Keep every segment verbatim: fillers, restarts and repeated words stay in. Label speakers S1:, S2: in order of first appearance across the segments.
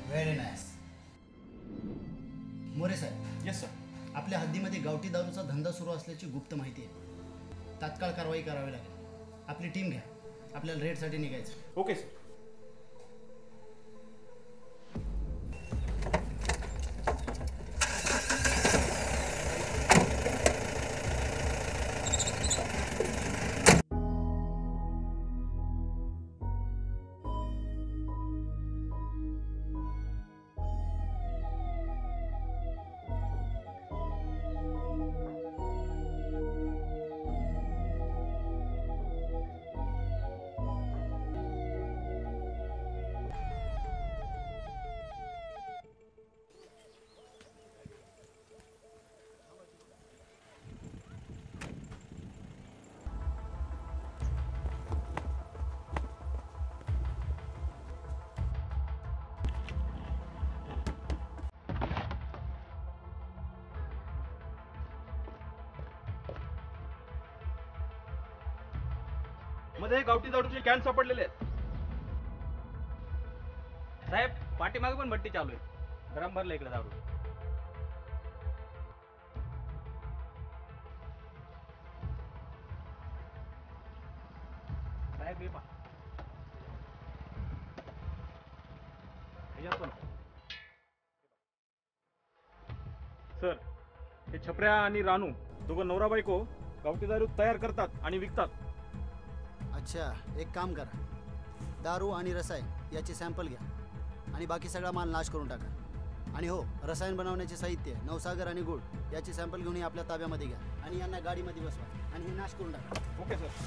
S1: Very nice. More साहेब.
S2: Yes sir.
S1: आपल्या हद्दीमध्ये गावठी दारूचा धंदा सुरू असल्याची गुप्त माहिती आहे. तात्काळ कारवाई करावी लागेल. आपली टीम घ्या, आपल्याला रेडसाठी निघायचं.
S2: Okay sir. मध्ये गावठी दारूचे कॅन सापडलेले आहेत
S3: साहेब. पाठीमागे पण भट्टी चालू आहे. गरम भरलं इकडे दारू. साहेब हे पहा.
S2: सर. हे छपऱ्या आणि रानू दोघं नवरा बायको गावठी दारू तयार करतात आणि विकतात.
S1: अच्छा, एक काम करा, दारू आणि रसायन याचे सॅम्पल घ्या आणि बाकी सगळा माल नाश करून टाका. आणि हो, रसायन बनवण्याचे साहित्य नवसागर आणि गुळ याचे सॅम्पल घेऊन आपल्या ताब्यामध्ये घ्या आणि यांना गाडीमध्ये बसवा आणि हे नाश करून टाका.
S2: Okay sir.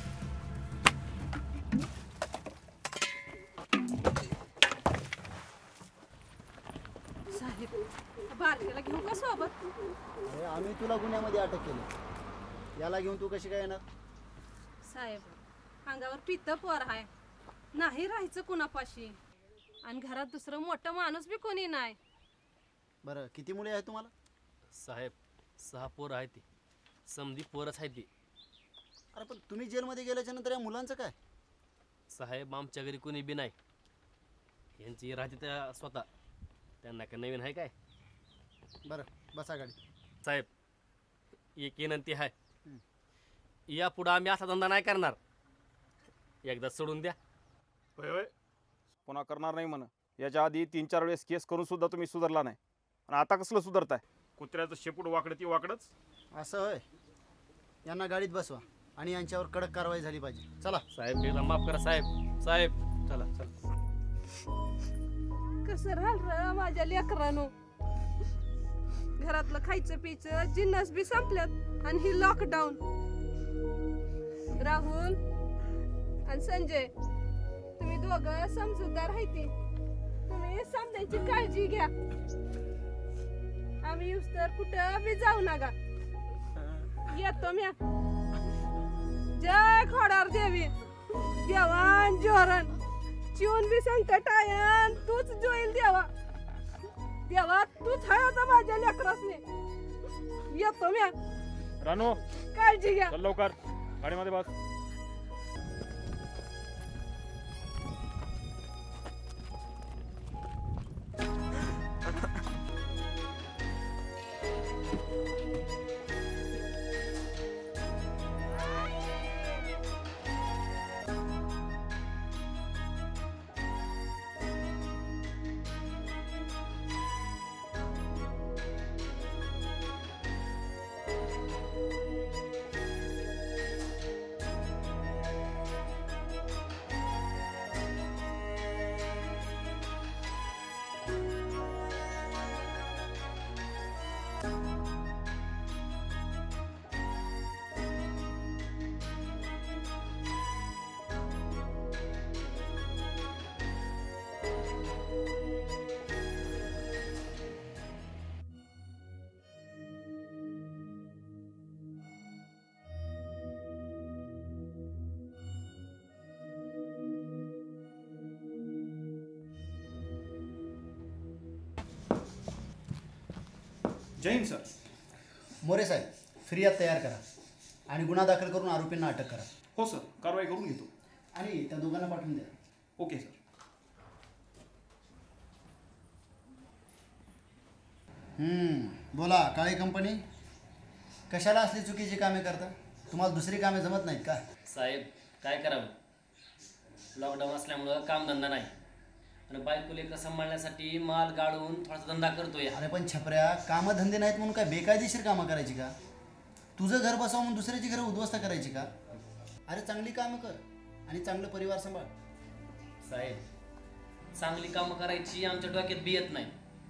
S4: साहेब, बारकेला घेऊ का सोबत?
S1: अरे आम्ही तुला गुन्ह्यामध्ये अटक केली, याला घेऊन तू कशी काय येणार?
S4: साहेब, अंगावर पित्त पोर आहे, नाही राहायचं कुणापाशी, आणि घरात दुसरं मोठं माणूस बी कोणी नाही.
S1: बरं, किती मुले आहेत तुम्हाला?
S5: साहेब, सहा पोरं आहेत ती. समधी पोरच आहेत ती.
S1: अरे पण तुम्ही जेलमध्ये गेल्याच्या नंतर या मुलांचं काय?
S5: साहेब, आमच्या घरी कोणी बी नाही. यांची राहते त्या स्वतः. त्यांना काय नवीन आहे काय?
S1: बरं, बसा गाडी.
S5: साहेब, एक विनंती आहे. या पुढं आम्ही असा धंदा नाही करणार. एकदा सोडून द्या.
S2: होय होय, पुन्हा करणार नाही म्हणा. याच्या आधी तीन चार वेळेस केस करून सुद्धा तुम्ही सुधारला नाही, आणि आता कसलं सुधारताय? कुत्र्याचं शेपूट वाकडं ती वाकडच.
S1: असं होय. यांना गाडीत बसवा आणि यांच्यावर कडक कारवाई झाली पाहिजे. चला.
S5: साहेब, एकदा माफ करा साहेब. साहेब चला चला.
S4: कसं राहिलं माझ्या लेकरानो, घरातलं खायचं पियचं जिन्नस बी संपल्यात आणि ही लॉकडाऊन. राहुल आणि संजय, तुम्ही दोघं समजूतदार आहे, तुम्ही समजायची काळजी घ्या. आम्ही येऊस तर कुठं बी जाऊ नका. येतो म्या. जय खोडार देवी, देवान जोरण, चिवून बी संकट आयन तूच जोईल देवा. देवा तूच आहे आता माझ्या लेकरासने. येतो म्या.
S2: रानू,
S4: काळजी घ्या.
S2: चल लवकर गाडीमध्ये बस. जय हिंद सर.
S1: मोरे साहेब, फिर्याद तयार करा आणि गुन्हा दाखल करून आरोपींना अटक करा.
S2: हो सर, कारवाई करून घेतो.
S1: आणि त्या दोघांना पाठवून द्या.
S2: Okay sir.
S1: हम्म, बोला काळी कंपनी, कशाला असली चुकीची कामे करता? तुम्हाला दुसरी कामे जमत नाहीत का?
S5: साहेब काय करावं, लॉकडाऊन असल्यामुळं कामधंदा नाही आणि बायको लेकरं सांभाळण्यासाठी माल गाळून थोडासा धंदा करतोय.
S1: अरे पण छपऱ्या, कामं धंदे नाहीत म्हणून काय बेकायदेशीर कामं करायची का? तुझं घर बसावं म्हणून दुसऱ्याची घरं उद्ध्वस्त करायची का? अरे चांगली कामं कर आणि चांगलं परिवार सांभाळ.
S5: साहेब चांगली कामं करायची आमच्या डोक्यात बी येत नाही.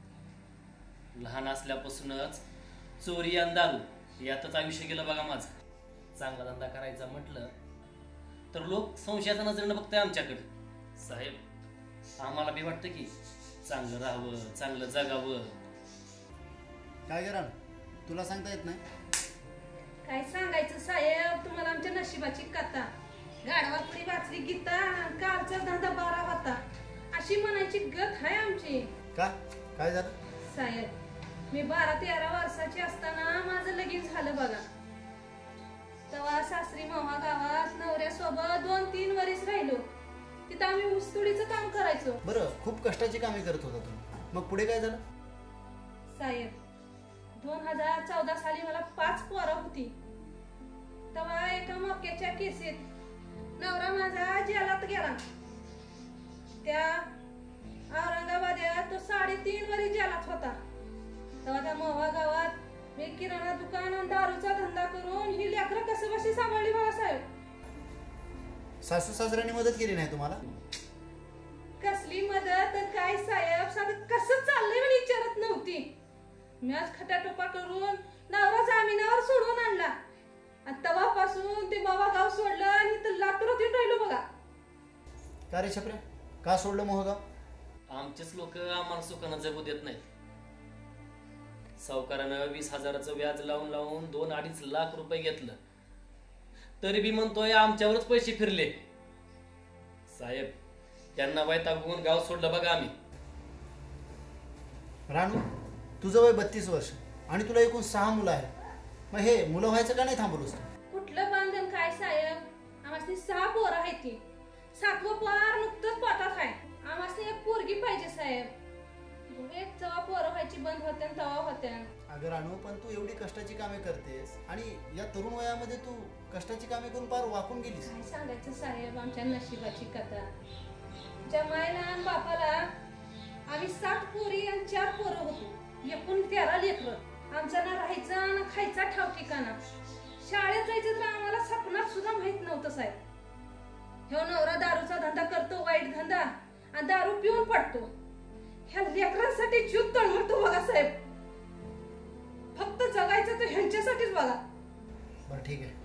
S5: लहान असल्यापासूनच चोरी आणि दारू यातच आयुष्य गेलं बघा माझं. चांगला धंदा करायचा म्हटलं तर लोक संशयाच्या नजरेनं बघताय आमच्याकडे. साहेब आम्हाला बी वाटतं की चांगलं राहावं, चांगलं जगावं.
S1: काय करा, तुला सांगता येत नाही?
S4: काय सांगायचं साहेब तुम्हाला आमच्या नशिबाची कथा. गाढवापुरी वाचली गीता, कालचा धंदा बारा होता, अशी म्हणायची गत आहे आमची.
S1: का काय झालं?
S4: साहेब मी बारा तेरा वर्षाची असताना माझं लगीन झालं बघा. तेव्हा सासरी मामा गावात नवऱ्यासोबत दोन तीन वरीस राहिलो. तिथं आम्ही ऊसतोडीचं काम करायचो.
S1: बरं, खूप कष्टाची कामे करत होता तुम्ही, मग पुढे काय झालं?
S4: साहेब दोन हजार चौदा साली मला पाच पोरं होती. तेव्हा एका मक्याच्या केसीत नवरा माझा जेलात गेला. त्या औरंगाबाद तो साडेतीन वरी जेलात होता. तेव्हा त्या मोहा गावात मी किराणा दुकान आणि दारूचा धंदा करून ही लेकरं कसं बशी सांभाळली बाळासाहेब.
S1: सासू सासऱ्यांनी मदत केली नाही तुम्हाला?
S4: कसली मदत तर काय साहेब, साधं कसं चाललंय म्हणे विचारत नव्हती. मी आज खटाटोपा करून नवरा जामिनावर सोडून आणला आणि तेव्हापासून ते बाबा गाव सोडलं आणि इथं लातूरात येऊन राहिलो बघा.
S1: का रे छपऱ्या, का सोडलं मोहगाव?
S5: आमचेच लोक आम्हाला सुखानं जगू देत नाहीत. सावकारानं वीस हजाराचं व्याज लावून लावून दोन अडीच लाख रुपये घेतलं तरी बी म्हणतोय आमच्यावरच पैसे फिरले. साहेब त्यांना वैतागून गाव सोडलं बघा आम्ही.
S1: रानू, तुझं वय बत्तीस वर्ष आणि तुला एकूण सहा मुलं आहेत. मग हे मुलं व्हायचं का नाही थांबवलंस तू?
S4: कुठलं बांधन काय साहेब, आम्हाला सहा पोरं आहेत ती. सातवं पोर नुकतंच पोटात आहे. आम्हाला एक पोरगी पाहिजे साहेब. एक तेव्हा पोरं व्हायची बंद होत्या तेव्हा होत्या.
S1: अगं रानू, पण तू एवढी कष्टाची कामे करतेस आणि या तरुण वयामध्ये तू कष्टाची कामे करून पार वाकून गेलीस.
S4: काय सांगायचं साहेब आमच्या नशिबाची कथा. जमायला आणि बापाला आम्ही सात पोरी आणि चार पोरं होतो, एकूण तेरा लेकरं. आमचा ना राहायचा ना खायचा ठाव ठिकाणा. शाळेत जायचं तर आम्हाला सपनात सुद्धा माहित नव्हतं साहेब. ह्यो नवरा दारूचा धंदा करतो, वाईट धंदा, आणि दारू पिऊन पडतो. ह्या लेकरांसाठी जीव तळमळतो बघा साहेब. फक्त जगायचं तर ह्यांच्यासाठीच बघा.
S1: बरं ठीक आहे,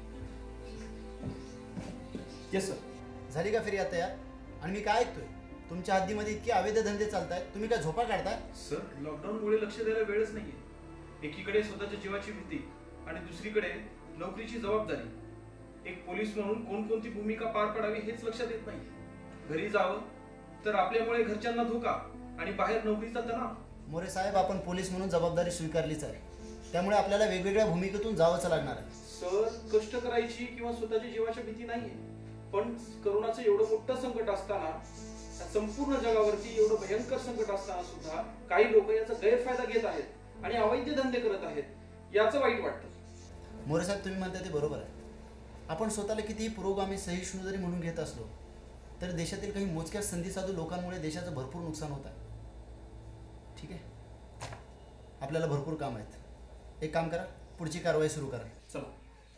S2: येस सर.
S1: झाली का फिर्याद तयार? आणि मी काय ऐकतोय, तुमच्या हद्दीमध्ये इतके अवैध धंदे चालतायत, तुम्ही काय झोपा काढताय?
S6: सर, लॉकडाऊनमुळे लक्ष द्यायला वेळच नाहीये. एकीकडे स्वतःच्या जीवाची भीती आणि दुसरीकडे नोकरीची जबाबदारी. एक पोलीस म्हणून कोणकोणती भूमिका पार पाडावी हेच लक्षात येत नाही. घरी जावं तर आपल्यामुळे घरच्यांना धोका आणि बाहेर नोकरीचा तणाव.
S1: मोरे साहेब, आपण पोलीस म्हणून जबाबदारी स्वीकारलीच आहे, त्यामुळे आपल्याला वेगवेगळ्या भूमिकेतून जावंच लागणार आहे.
S6: सर, कष्ट करायची किंवा स्वतःच्या जीवाची भीती नाहीये, पण करोनाचं एवढं मोठं संकट असताना, संपूर्ण जगावरती एवढं भयंकर संकट असताना सुद्धा काही लोक याचा गैरफायदा घेत आहेत आणि अवैध धंदे करत आहेत. याचं वाईट वाटतं.
S1: मोरे साहेब, तुम्ही म्हणता ते बरोबर आहे. आपण स्वतःला कितीही पुरोगामी सहिष्णू जरी म्हणून घेत असलो तर देशातील काही मोजक्या संधीसाधू लोकांमुळे देशाचं भरपूर नुकसान होत आहे. ठीक आहे, आपल्याला भरपूर काम आहेत. एक काम करा, पुढची कारवाई सुरू करा.
S6: चला.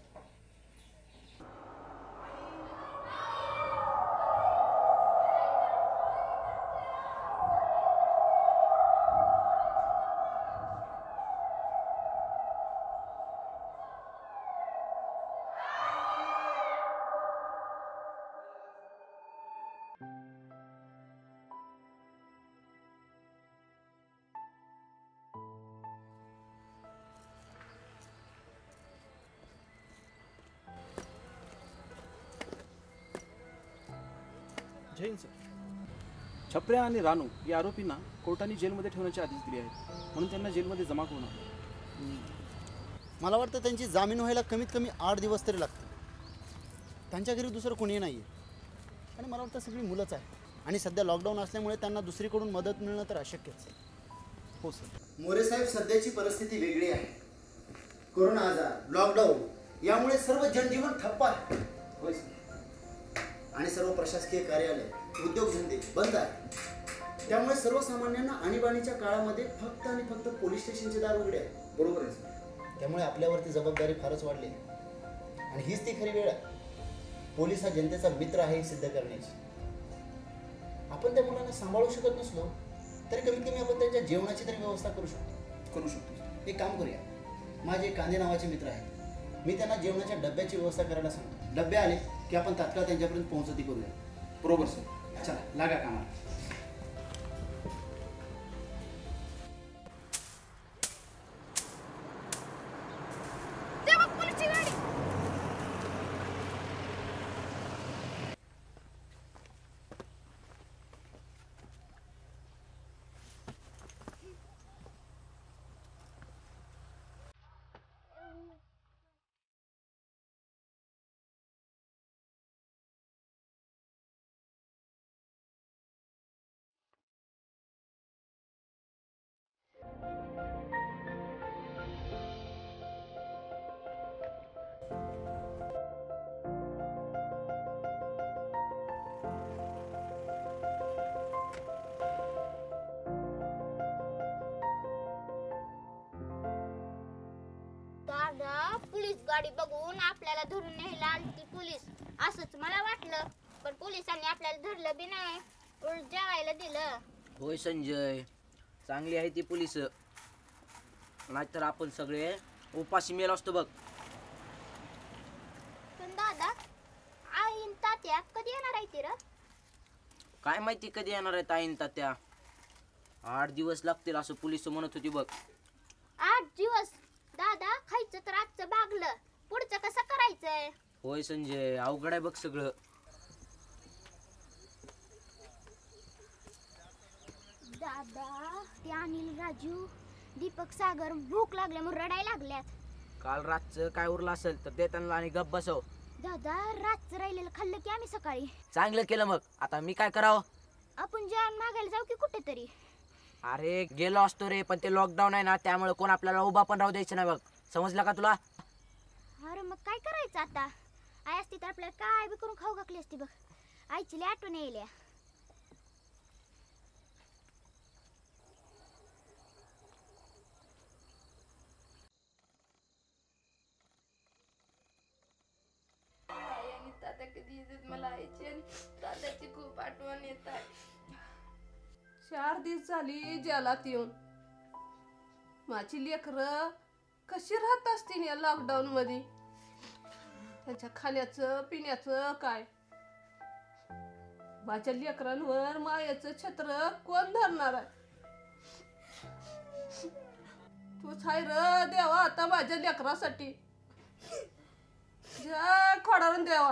S2: जैन सर. छपऱ्या आणि रानू या आरोपींना कोर्टाने जेलमध्ये ठेवण्याचे आदेश दिले आहेत, म्हणून त्यांना जेलमध्ये जमा करून आणलं.
S1: मला वाटतं त्यांची जामीन व्हायला कमीत कमी आठ दिवस तरी लागतील. त्यांच्या घरी दुसरं कोणीही नाही आहे आणि मला वाटतं सगळी मुलंच आहे आणि सध्या लॉकडाऊन असल्यामुळे त्यांना दुसरीकडून मदत मिळणं तर अशक्यच.
S6: हो सर.
S1: मोरे साहेब, सध्याची परिस्थिती वेगळी आहे. कोरोना आजार, लॉकडाऊन यामुळे सर्व जनजीवन ठप्प आहे. होय सर. आणि सर्व प्रशासकीय कार्यालय, उद्योगधंदे बंद आहे. त्यामुळे सर्वसामान्यांना आणीबाणीच्या काळामध्ये फक्त आणि फक्त पोलीस स्टेशनचे दार उघडे आहे. बरोबर आहे सर. त्यामुळे आपल्यावरती जबाबदारी फारच वाढली आणि हीच ती खरी वेळ आहे. पोलीस हा जनतेचा मित्र आहे हे सिद्ध करण्याची. आपण त्या मुलांना सांभाळू शकत नसलो तरी कमीत कमी आपण त्यांच्या जेवणाची तरी व्यवस्था करू शकतो.
S6: करू शकतो.
S1: एक काम करूया, माझे कांदे नावाचे मित्र आहेत, मी त्यांना जेवणाच्या डब्याची व्यवस्था करायला सांगतो. डबे आले की आपण तात्काळ त्यांच्यापर्यंत पोहोचती करूया.
S6: बरोबर सर.
S1: चला लागा कामाला.
S7: दादा, पोलीस गाडी बघून आपल्याला धरून न्यायला आलती पोलीस, असंच मला वाटलं. पण पोलिसांनी आपल्याला धरलं बी नाही, उलट जेवायला दिलं.
S8: होय संजय, चांगली आहे ती पोलिस, नाहीतर आपण सगळे उपाशी मेलो असतो बघ.
S7: पण दादा, आईन तात्या कधी येणार आहे ती र?
S8: काय माहिती कधी येणार आहे ताईन तात्या. आठ दिवस लागतील असं पोलीस म्हणत होती बघ.
S7: आठ दिवस? दादा, खायचं तर आजचं भागलं, पुढचं कसं करायचंय?
S8: होय संजय, अवघड आहे बघ सगळं.
S7: दादा, ते अनिल, राजू, दीपक, सागर भूक लागल्या म्हणून रडायला लागल्यात.
S8: काल रातचं काय उरलं असेल तर ते त्यांना आणि गप बसव.
S7: दादा, रातचं राहिलेलं खाल्लं की आम्ही सकाळी.
S8: चांगलं केलं मग. आता मी काय करावं?
S7: आपण जेवण मागायला जाऊ की कुठेतरी?
S8: अरे गेलो असतो रे, पण ते लॉकडाऊन आहे ना, त्यामुळे कोण आपल्याला उभा पण राहू द्यायचं नाही बघ. समजलं का तुला?
S7: अरे मग काय करायचं आता? आई असती तर आपल्याला काय बी करून खाऊ घातली असती बघ. आईची लई आठवण यायल्या.
S4: तात्या कधी येतात मला आईची आणि तात्याची खूप आठवण येत आहे. चार दिवस झाली जेलात येऊन. माझी लेकरं कशी राहत असतील या लॉकडाऊन मध्ये? त्यांच्या खाण्याचं पिण्याचं काय? माझ्या लेकरांवर मायाचं छत्र कोण धरणार आहे? तूच हाय र देवा आता माझ्या लेकरासाठी. जय खोडारून देवा.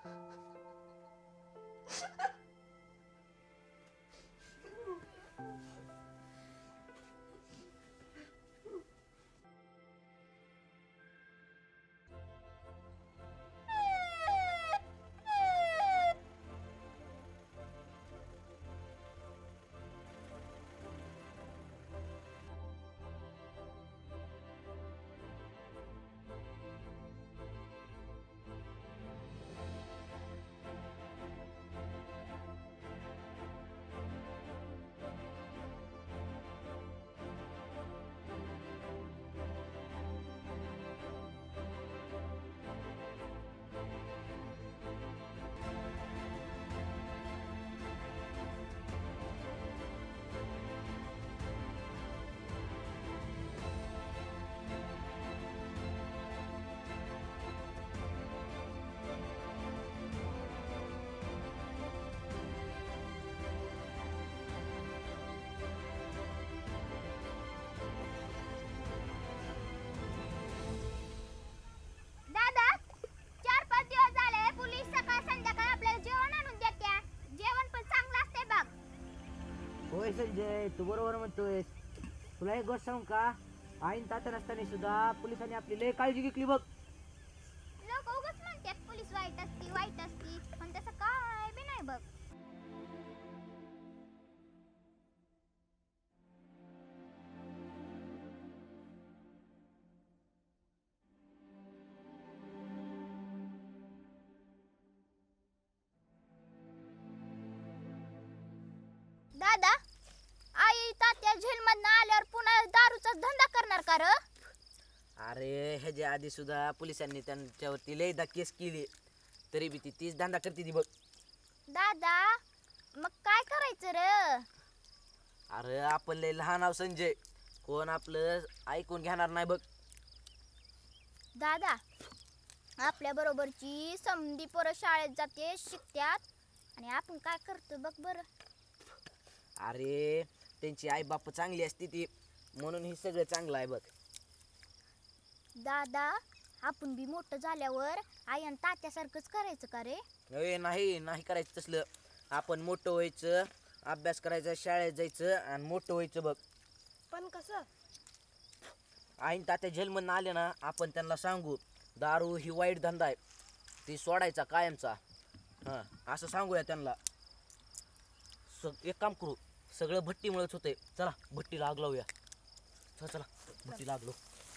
S7: दादा, चार पाच दिवस झाले पोलीस सकाळ संध्याकाळ आपल्याला जेवण आणून देत्या. जेवण पण चांगलं असते बघ.
S8: होय संजय, तू बरोबर म्हणतोय. तुला एक गोष्ट सांगू का? आईन तात्या नसताना सुद्धा पोलिसांनी आपली लय काळजी घेतली बघ.
S7: लोक उगाच म्हणतात पोलीस वाईट असती वाईट असती, पण तसं काय बी नाही बघ.
S8: ह्याच्या आधी सुद्धा पोलिसांनी त्यांच्यावरती लयदा केस केली, तरी बी ती तीच धंदा करते ती बघ.
S7: दादा मग काय करायचं रे?
S8: अरे आपण लय लहान आहो संजय, कोण आपलं ऐकून घेणार नाही बघ.
S7: दादा आपल्या बरोबरची समधी पोरं शाळेत जाते शिकत्यात आणि आपण काय करतो बघ बरं.
S8: अरे त्यांची आई बाप चांगली असते ती, म्हणून हे सगळं चांगलं आहे बघ.
S7: दादा आपण बी मोठं झाल्यावर आई आणि तात्यासारखंच करायचं का रे?
S8: अरे नाही नाही करायचं तसलं. आपण मोठं व्हायचं, अभ्यास करायचा, शाळेत जायचं आणि मोठं व्हायचं बघ.
S4: पण कसं?
S8: आईन तात्या जेलमधून आले ना, आपण त्यांना सांगू दारू ही वाईट धंदा आहे, ती सोडायचा कायमचा. हां असं सांगूया त्यांना. स एक काम करू, सगळं भट्टीमुळेच होतंय. चला भट्टीला आग लावूया. चला चला भट्टीला आग लावू.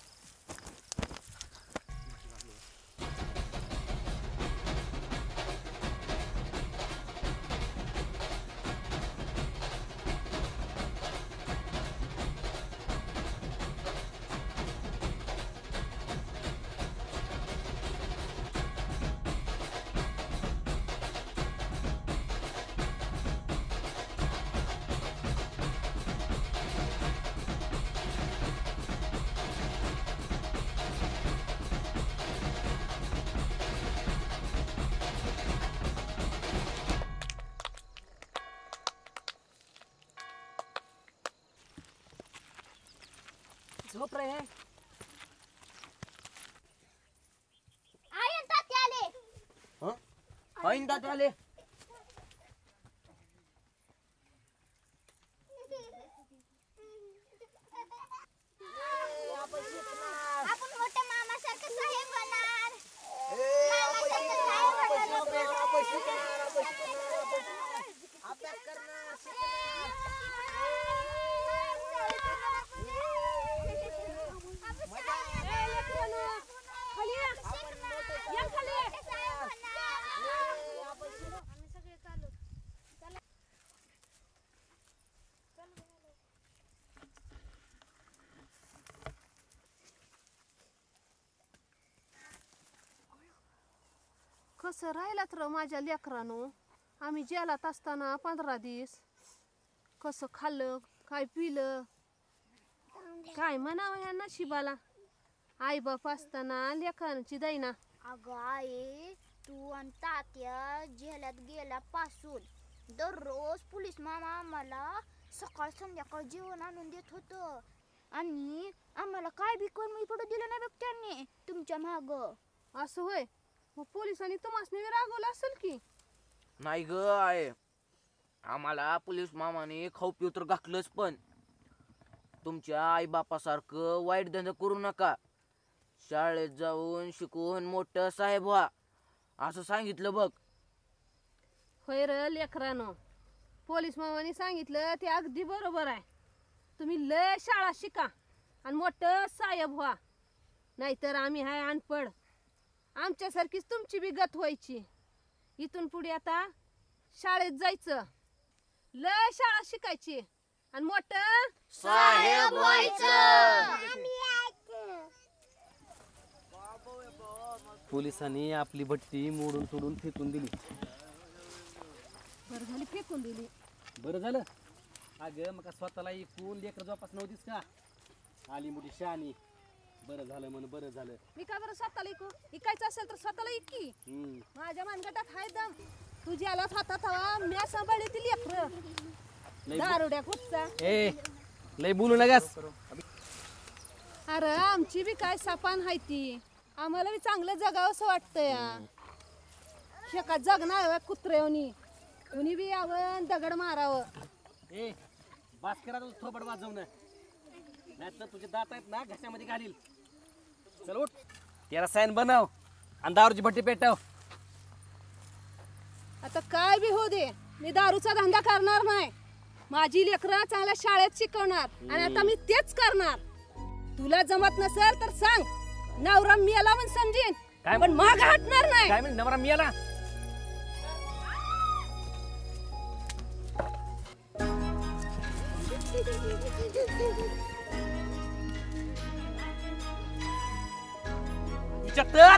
S8: झोप रे.
S7: आई आणि तात्या आले.
S8: हं आईन तात्या आले.
S7: आपण मोठ्या मामासारखं साहेब होणार. मामासारखं साहेब
S4: कसं राहिलात र माझ्या लेकरानं. आम्ही जेलात असताना पंधरा दिवस कसं खाल्लं, काय पिलं, काय म्हणावं ह्या नशिबाला. आई बाप असताना लेकरांची दैना.
S7: अगं आई तू आणि तात्या जेलात गेल्यापासून दररोज पोलीस मामा आम्हाला सकाळ संध्याकाळ जेवण आणून देत होतं आणि आम्हाला काय बी कमी पडू दिलं नाही बघ त्यांनी तुमच्या माग.
S4: असं होय? मग पोलिसांनी तुम्हाला रागवलं असेल की?
S8: नाही ग आहे, आम्हाला पोलीस मामाने खाऊ पिऊ तर घातलंच, पण तुमच्या आई बापासारखं वाईट धंदा करू नका. शाळेत जाऊन शिकून मोठं साहेब व्हा असं सांगितलं बघ.
S4: होय र लेकरानं, पोलीस मामाने सांगितलं ते अगदी बरोबर आहे. तुम्ही लय शाळा शिका आणि मोठं साहेब व्हा, नाहीतर आम्ही हाय अनपड. आमच्यासारखीच तुमची बी गत व्हायची. इथून पुढे आता शाळेत जायचं, लय शाळा शिकायची आणि मोठं
S8: साहेब
S3: पोलिसांनी आपली भट्टी मोडून तोडून फेकून दिली.
S4: बरं झाली फेकून दिली.
S3: बरं झालं. अगं मग स्वतःला इकून लेकर जोपास नव्हतीस का? आली मोठी शहाणी. बरं झालं म्हण, बरं झालं.
S4: मी का बरं स्वतःला इकू? इकायचं असेल तर स्वतःला इकी.
S3: हम्म.
S4: माझ्या मानगटात हाय दम. तू ज्याला हातात हवा म्या सांभाळली ती लेकर. दारुड्या कुठचा.
S3: ए लय बोलू नकास.
S4: अरे आमची बी काय सापान हाय ती. आम्हाला बी चांगलं जगावं असं वाटतं या. शेका जगणार कुत्र्यावनी कुणी बी यावं दगड मारावं.
S3: ए बास करा तुझं थोबड वाजवणं, नाही तर तुझे दात आहेत ना घशामध्ये घालील. चल उठ, त्याला साईन बनव आणि दारूची भट्टी पेटव.
S4: आता काय बी हो दे, मी दारूचा धंदा करणार नाही. माझी लेकरं चांगल्या शाळेत शिकवणार आणि आता मी तेच करणार. तुला जमत नसेल तर सांग, नवरा मियाला पण समजेन,
S3: काय?
S4: पण माग हटणार नाही.
S3: काय म्हणजे नवरा मियाला? पंच्याहत्तर.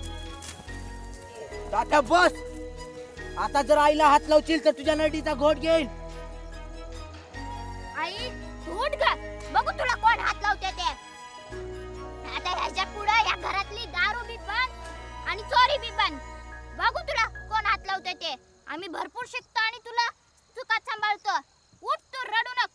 S8: तात्या बस. आता जर आईला हात लावशील तर तुझ्या नडीचा घोट घेईल.
S7: आई तू उठ ग, बघू तुला कोण हात लावते ते. आता ह्याच्या पुढे या घरातली दारू बी बंद आणि चोरी बी बंद. बघू तुला कोण हात लावते ते. आम्ही भरपूर शिकतो आणि तुला चुकात सांभाळतो. उठ तू, रडू नको.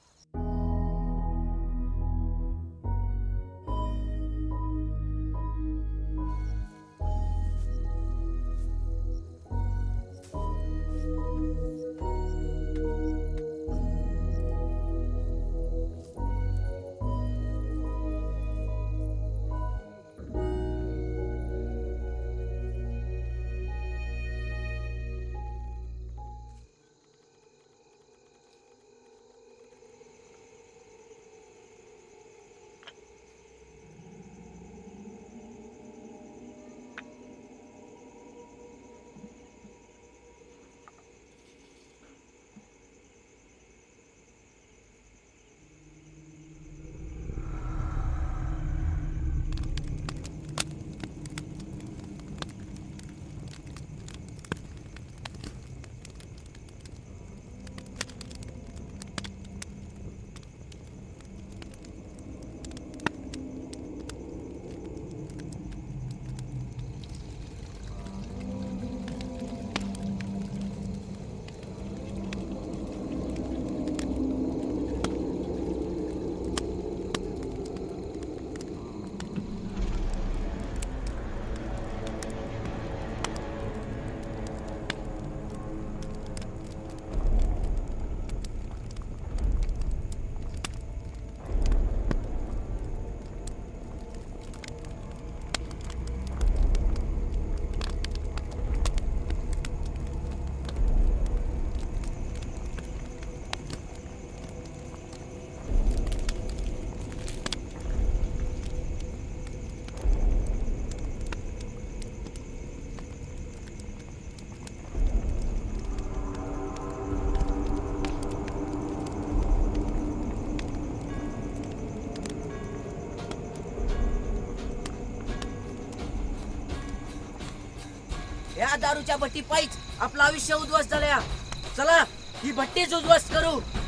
S8: या दारूच्या भट्टी पायीच आपलं आयुष्य उद्ध्वस्त झालं. चला ही भट्टीच उद्ध्वस्त करू.